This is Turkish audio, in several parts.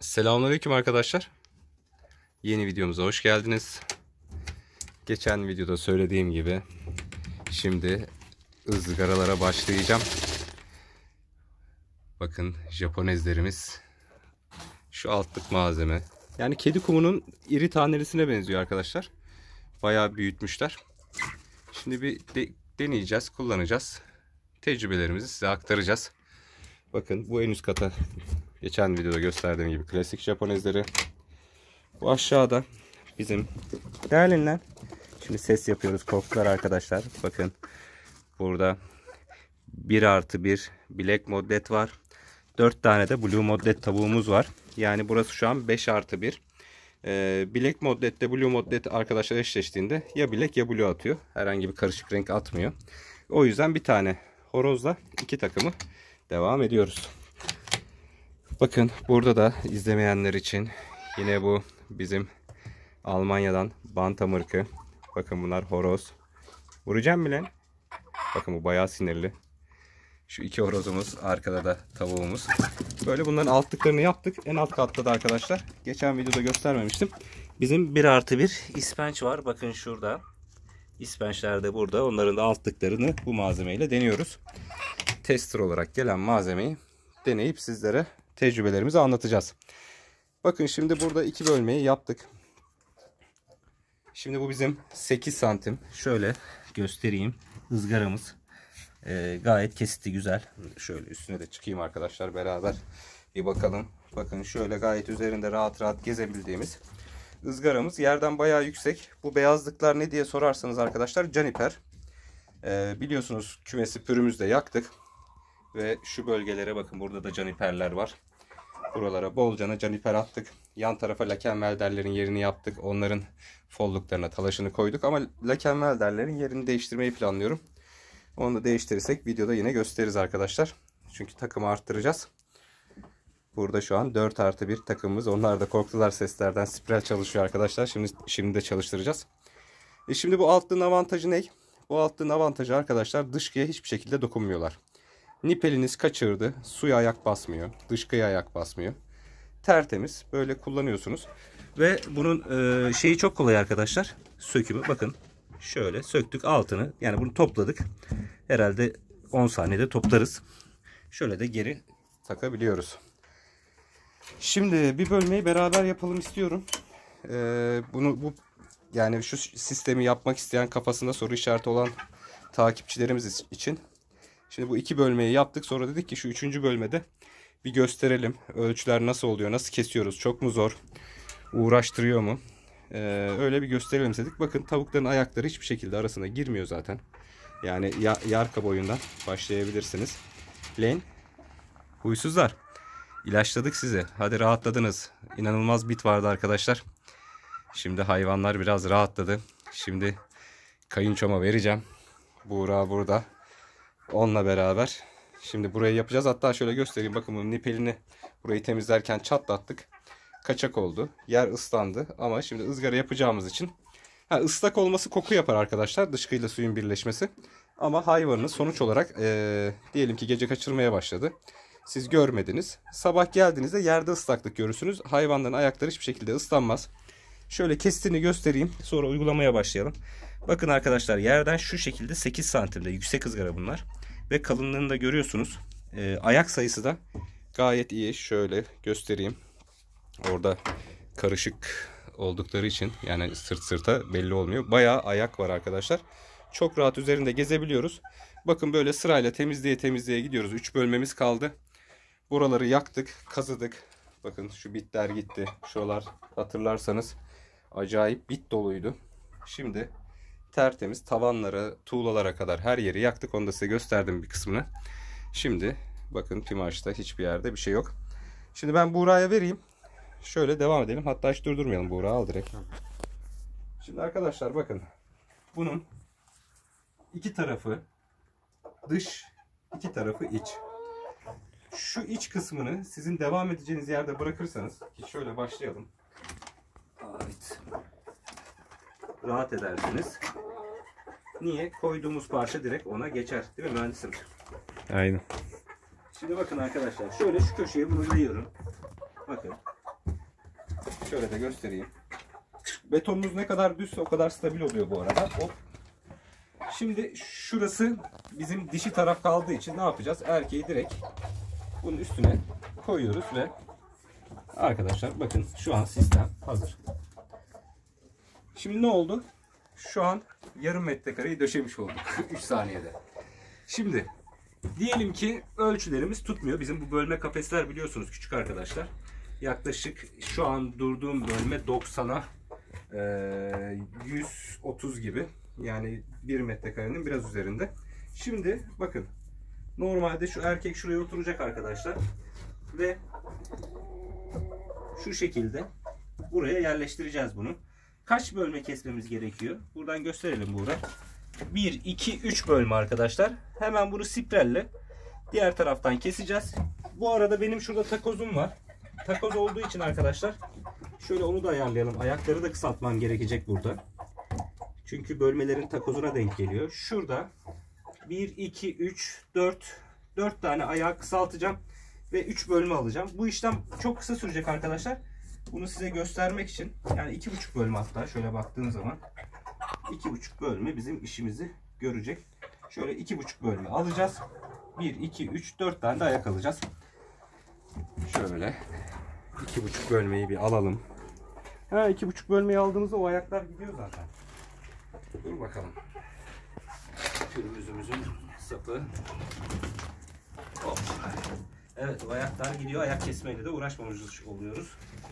Selamünaleyküm arkadaşlar. Yeni videomuza hoş geldiniz. Geçen videoda söylediğim gibi şimdi ızgaralara başlayacağım. Bakın Japonezlerimiz şu altlık malzeme. Yani kedi kumunun iri tanelisine benziyor arkadaşlar. Bayağı büyütmüşler. Şimdi bir deneyeceğiz, kullanacağız. Tecrübelerimizi size aktaracağız. Bakın bu en üst kata geçen videoda gösterdiğim gibi klasik Japonezleri. Bu aşağıda bizim değerlenen. Şimdi ses yapıyoruz, korktular arkadaşlar. Bakın burada 1+1 Black Moddet var. 4 tane de Blue Moddet tavuğumuz var. Yani burası şu an 5+1. Black Moddet ile Blue Moddet arkadaşlar eşleştiğinde ya Black ya Blue atıyor. Herhangi bir karışık renk atmıyor. O yüzden bir tane horozla iki takımı devam ediyoruz. Bakın burada da izlemeyenler için yine bu bizim Almanya'dan Bantam ırkı. Bakın bunlar horoz. Vuracağım bile. Bakın bu bayağı sinirli. Şu iki horozumuz, arkada da tavuğumuz. Böyle bunların altlıklarını yaptık. En alt katta da arkadaşlar, geçen videoda göstermemiştim, bizim 1+1 ispenç var. Bakın şurada. İspençler de burada. Onların da altlıklarını bu malzemeyle deniyoruz. Tester olarak gelen malzemeyi deneyip sizlere tecrübelerimizi anlatacağız. Bakın şimdi burada iki bölmeyi yaptık. Şimdi bu bizim 8 santim. Şöyle göstereyim. Izgaramız gayet kesiti güzel. Şöyle üstüne de çıkayım arkadaşlar, beraber bir bakalım. Bakın şöyle gayet üzerinde rahat rahat gezebildiğimiz ızgaramız. Yerden bayağı yüksek. Bu beyazlıklar ne diye sorarsanız arkadaşlar, caniper. Biliyorsunuz kümesi pürümüzde yaktık. Ve şu bölgelere bakın, burada da caniperler var. Buralara bolcana caniper attık. Yan tarafa lakenvelderlerin yerini yaptık. Onların folluklarına talaşını koyduk. Ama lakenvelderlerin yerini değiştirmeyi planlıyorum. Onu da değiştirirsek videoda yine gösteririz arkadaşlar. Çünkü takımı arttıracağız. Burada şu an 4+1 takımımız. Onlar da korktular seslerden. Spiral çalışıyor arkadaşlar. Şimdi de çalıştıracağız. Şimdi bu altlığın avantajı ne? Bu altlığın avantajı arkadaşlar, dışkıya hiçbir şekilde dokunmuyorlar. Nipeliniz kaçırdı, suya ayak basmıyor, dışkıya ayak basmıyor. Tertemiz böyle kullanıyorsunuz. Ve bunun şeyi çok kolay arkadaşlar, sökümü. Bakın şöyle söktük altını, yani bunu topladık. Herhalde 10 saniyede toplarız. Şöyle de geri takabiliyoruz. Şimdi bir bölmeyi beraber yapalım istiyorum. Yani şu sistemi yapmak isteyen, kafasında soru işareti olan takipçilerimiz için. Şimdi bu iki bölmeyi yaptık. Sonra dedik ki şu üçüncü bölmede bir gösterelim. Ölçüler nasıl oluyor? Nasıl kesiyoruz? Çok mu zor? Uğraştırıyor mu? Öyle bir gösterelim dedik. Bakın tavukların ayakları hiçbir şekilde arasına girmiyor zaten. Yani yarka boyundan başlayabilirsiniz. Len, huysuzlar. İlaçladık sizi. Hadi rahatladınız. İnanılmaz bit vardı arkadaşlar. Şimdi hayvanlar biraz rahatladı. Şimdi kayınçoma vereceğim. Buğra burada. Onunla beraber şimdi burayı yapacağız. Hatta şöyle göstereyim. Bakın bunun nipelini burayı temizlerken çatlattık. Kaçak oldu. Yer ıslandı. Ama şimdi ızgara yapacağımız için ıslak olması koku yapar arkadaşlar. Dışkıyla suyun birleşmesi. Ama hayvanınız sonuç olarak diyelim ki gece kaçırmaya başladı. Siz görmediniz. Sabah geldiğinizde yerde ıslaklık görürsünüz. Hayvanların ayakları hiçbir şekilde ıslanmaz. Şöyle kestiğini göstereyim. Sonra uygulamaya başlayalım. Bakın arkadaşlar, yerden şu şekilde 8 santimde yüksek ızgara bunlar. Ve kalınlığını da görüyorsunuz. Ayak sayısı da gayet iyi. Şöyle göstereyim. Orada karışık oldukları için, yani sırt sırta belli olmuyor. Bayağı ayak var arkadaşlar. Çok rahat üzerinde gezebiliyoruz. Bakın böyle sırayla temizliğe gidiyoruz. 3 bölmemiz kaldı. Buraları yaktık, kazıdık. Bakın şu bitler gitti. Şuralar hatırlarsanız acayip bit doluydu. Şimdi tertemiz, tavanlara, tuğlalara kadar her yeri yaktık. Onu da size gösterdim bir kısmını. Şimdi bakın tüm ağaçta hiçbir yerde bir şey yok. Şimdi ben Buğra'ya vereyim. Şöyle devam edelim. Hatta hiç durdurmayalım. Buğra al direkt. Şimdi arkadaşlar bakın. Bunun iki tarafı dış, iki tarafı iç. Şu iç kısmını sizin devam edeceğiniz yerde bırakırsanız, ki şöyle başlayalım. Evet. Rahat edersiniz. Niye? Koyduğumuz parça direkt ona geçer. Değil mi mühendisim? Aynen. Şimdi bakın arkadaşlar. Şöyle şu köşeye bunu yayıyorum. Bakın. Şöyle de göstereyim. Betonumuz ne kadar düzse o kadar stabil oluyor bu arada. Hop. Şimdi şurası bizim dişi taraf kaldığı için ne yapacağız? Erkeği direkt bunun üstüne koyuyoruz ve arkadaşlar bakın şu an sistem hazır. Şimdi ne oldu? Şu an yarım metrekareyi döşemiş olduk 3 saniyede. Şimdi diyelim ki ölçülerimiz tutmuyor. Bizim bu bölme kafesler biliyorsunuz küçük arkadaşlar. Yaklaşık şu an durduğum bölme 90'a 130 gibi. Yani 1 metrekarenin biraz üzerinde. Şimdi bakın. Normalde şu erkek şuraya oturacak arkadaşlar. Ve şu şekilde buraya yerleştireceğiz bunu. Kaç bölme kesmemiz gerekiyor? Buradan gösterelim Buğra. 1, 2, 3 bölme arkadaşlar. Hemen bunu sprelle diğer taraftan keseceğiz. Bu arada benim şurada takozum var. Takoz olduğu için arkadaşlar şöyle onu da ayarlayalım. Ayakları da kısaltmam gerekecek burada. Çünkü bölmelerin takozuna denk geliyor. Şurada 1, 2, 3, 4 tane ayağı kısaltacağım. Ve 3 bölme alacağım. Bu işlem çok kısa sürecek arkadaşlar. Bunu size göstermek için. Yani 2,5 bölme hatta şöyle baktığım zaman. 2,5 bölme bizim işimizi görecek. Şöyle 2,5 bölme alacağız. 1, 2, 3, 4 tane de ayak alacağız. Şöyle 2,5 bölmeyi bir alalım. 2,5 bölmeyi aldığımızda o ayaklar gidiyor zaten. Dur bakalım. Pürmüzümüzün sapı. Hop. Evet, o ayaklar gidiyor. Ayak kesmeyle de uğraşmamış oluyoruz.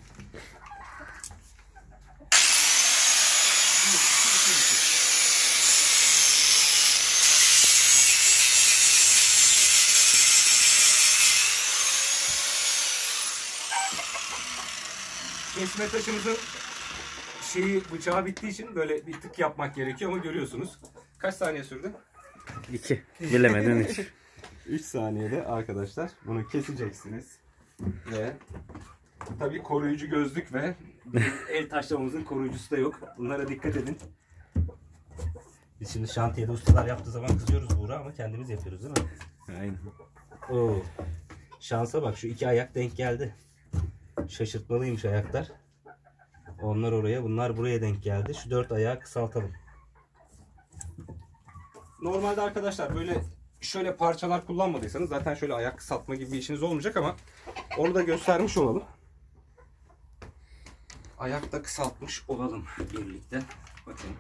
Kesme taşımızın bıçağı bittiği için böyle bir tık yapmak gerekiyor ama görüyorsunuz. Kaç saniye sürdü? 2. Bilemedin 3. 3 saniyede arkadaşlar bunu keseceksiniz. Ve tabii koruyucu gözlük ve el taşlamamızın koruyucusu da yok. Bunlara dikkat edin. Biz şimdi şantiyede ustalar yaptığı zaman kızıyoruz Buğra ama kendimiz yapıyoruz değil mi? Aynen. Oo. Şansa bak, şu 2 ayak denk geldi. Şaşırtmalıymış ayaklar. Onlar oraya, bunlar buraya denk geldi. Şu 4 ayağı kısaltalım. Normalde arkadaşlar böyle şöyle parçalar kullanmadıysanız zaten şöyle ayak kısaltma gibi bir işiniz olmayacak ama onu da göstermiş olalım. Ayakta kısaltmış olalım birlikte. Bakın.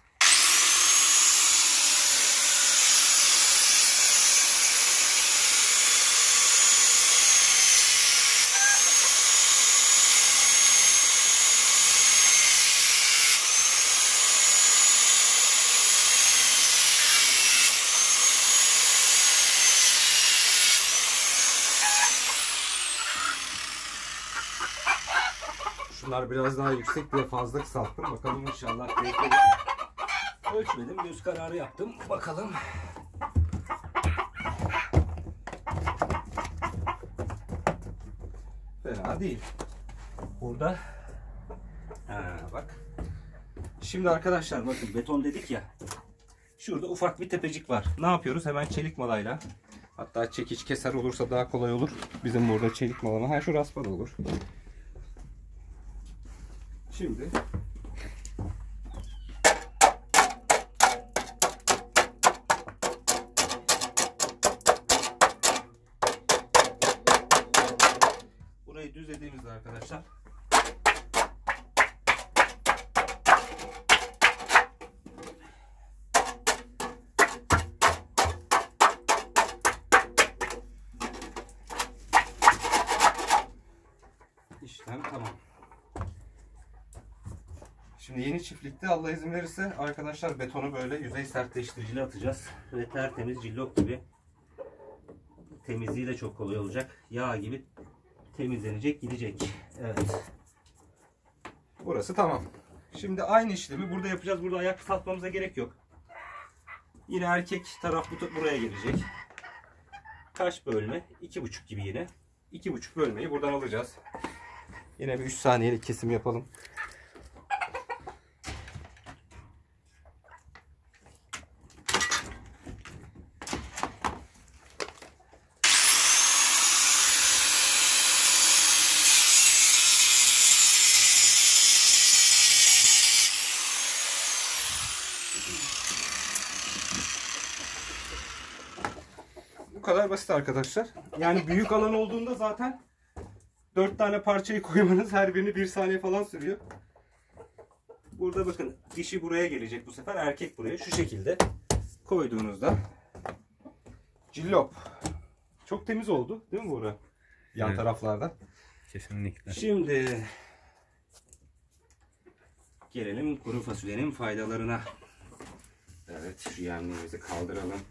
Şunlar biraz daha yüksek diye fazla kısalttım. Bakalım inşallah. Ölçmedim. Göz kararı yaptım. Bakalım. Fena değil. Burada. Bak. Şimdi arkadaşlar bakın, beton dedik ya. Şurada ufak bir tepecik var. Ne yapıyoruz? Hemen çelik malayla. Hatta çekiç keser olursa daha kolay olur. Bizim burada çelik malama. Şu raspa da olur. Şimdi burayı düzlediğimizde arkadaşlar işlem tamam. Şimdi yeni çiftlikte Allah izin verirse arkadaşlar betonu böyle yüzey sertleştiriciyle atacağız. Ve tertemiz cillop gibi, temizliği de çok kolay olacak. Yağ gibi temizlenecek, gidecek. Evet. Burası tamam. Şimdi aynı işlemi burada yapacağız. Burada ayak kısaltmamıza gerek yok. Yine erkek taraf buraya gelecek. Kaç bölme? 2,5 gibi yine. 2,5 bölmeyi buradan alacağız. Yine bir 3 saniyelik kesim yapalım. kadar basit arkadaşlar. Yani büyük alan olduğunda zaten 4 tane parçayı koymanız her birini 1 saniye falan sürüyor. Burada bakın dişi buraya gelecek bu sefer, erkek buraya. Şu şekilde koyduğunuzda cillop. Çok temiz oldu değil mi Buğra? Yan Evet. taraflarda. Kesinlikle. Şimdi gelelim kuru fasulyenin faydalarına. Evet, şu yemliğimizi kaldıralım.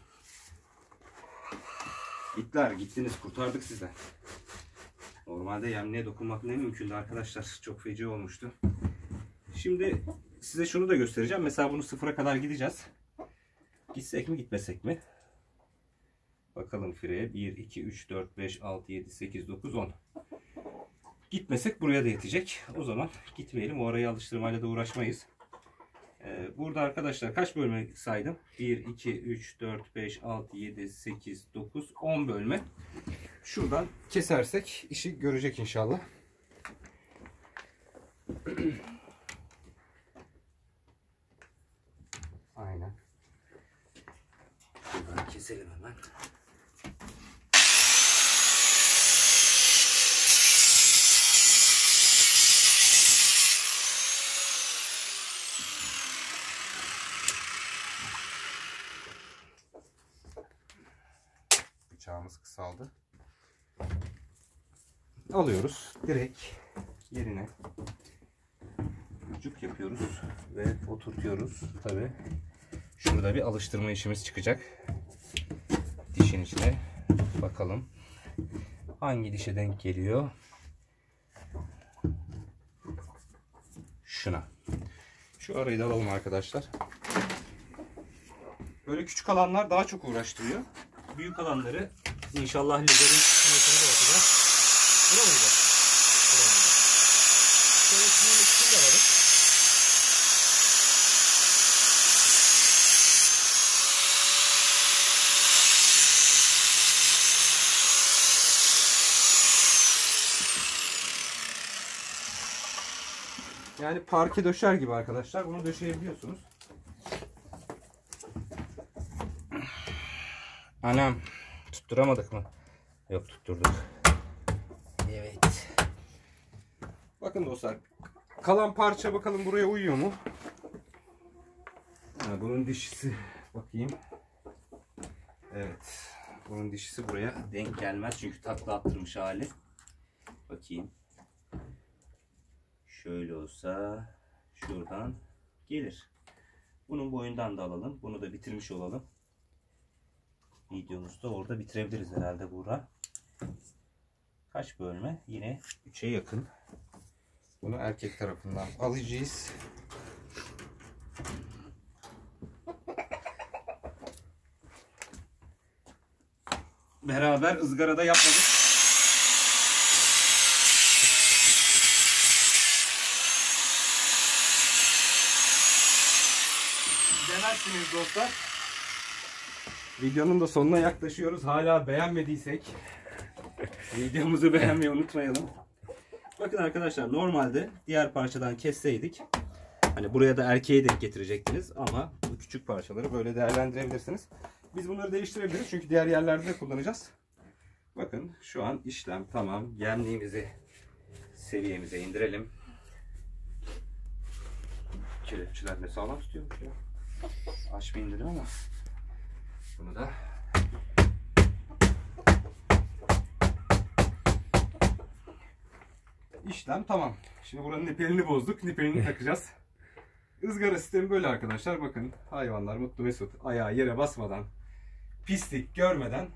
İtler gittiniz, kurtardık sizden. Normalde yemliğe dokunmak ne mümkündü arkadaşlar. Çok feci olmuştu. Şimdi size şunu da göstereceğim. Mesela bunu sıfıra kadar gideceğiz. Gitsek mi gitmesek mi? Bakalım fireye. 1, 2, 3, 4, 5, 6, 7, 8, 9, 10. Gitmesek buraya da yetecek. O zaman gitmeyelim. O arayı alıştırmayla da uğraşmayız. Burada arkadaşlar kaç bölme saydım? 1, 2, 3, 4, 5, 6, 7, 8, 9, 10 bölme. Şuradan kesersek işi görecek inşallah. Aynen. Şuradan keselim hemen. Bıçağımız kısaldı. Alıyoruz. Direkt yerine ucuk yapıyoruz ve oturtuyoruz. Tabii şurada bir alıştırma işimiz çıkacak. Dişin içine bakalım. Hangi dişe denk geliyor? Şuna. Şu arayı da alalım arkadaşlar. Böyle küçük alanlar daha çok uğraştırıyor. Büyük alanları inşallah liderin simetrini de yapacağız. Bura mıydı? Bura mıydı? Şöyle simemek için de alalım. Yani parke döşer gibi arkadaşlar. Bunu döşeyebiliyorsunuz. Anam, tutturamadık mı? Yok, tutturduk. Evet. Bakın dostlar. Kalan parça bakalım buraya uyuyor mu? Bunun dişisi. Bakayım. Evet. Bunun dişisi buraya denk gelmez. Çünkü takla attırmış hali. Bakayım. Şöyle olsa şuradan gelir. Bunun boyundan da alalım. Bunu da bitirmiş olalım. Videomuzu da orada bitirebiliriz herhalde Buğra. Kaç bölme? Yine 3'e yakın. Bunu erkek tarafından alacağız. Beraber ızgarada yapmadık. Demezsiniz dostlar. Videonun da sonuna yaklaşıyoruz. Hala beğenmediysek videomuzu beğenmeyi unutmayalım. Bakın arkadaşlar, normalde diğer parçadan kesseydik hani buraya da erkeğe denk getirecektiniz ama bu küçük parçaları böyle değerlendirebilirsiniz. Biz bunları değiştirebiliriz çünkü diğer yerlerde de kullanacağız. Bakın şu an işlem tamam. Yemliğimizi seviyemize indirelim. Kelepçeler ne sağlam tutuyormuş ya. Açmayayım dedim ama bunu da işlem tamam. Şimdi buranın nipelini bozduk. Nipelini takacağız. Izgara sistemi böyle arkadaşlar. Bakın hayvanlar mutlu mesut ayağı yere basmadan, pislik görmeden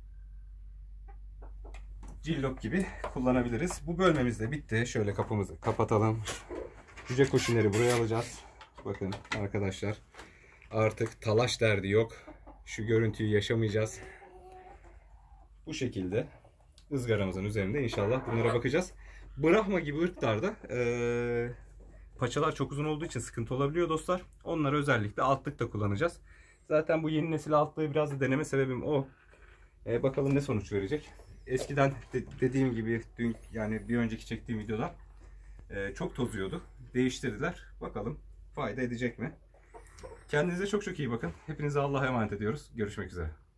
cillop gibi kullanabiliriz. Bu bölmemiz de bitti. Şöyle kapımızı kapatalım. Cüce koşunları buraya alacağız. Bakın arkadaşlar, artık talaş derdi yok. Şu görüntüyü yaşamayacağız. Bu şekilde ızgaramızın üzerinde inşallah bunlara bakacağız. Brahma gibi ırklarda paçalar çok uzun olduğu için sıkıntı olabiliyor dostlar. Onları özellikle altlıkta kullanacağız. Zaten bu yeni nesil altlığı biraz da deneme sebebim o. Bakalım ne sonuç verecek. Eskiden dediğim gibi dün, yani bir önceki çektiğim videoda çok tozuyordu. Değiştirdiler. Bakalım fayda edecek mi? Kendinize çok çok iyi bakın. Hepinize Allah'a emanet ediyoruz. Görüşmek üzere.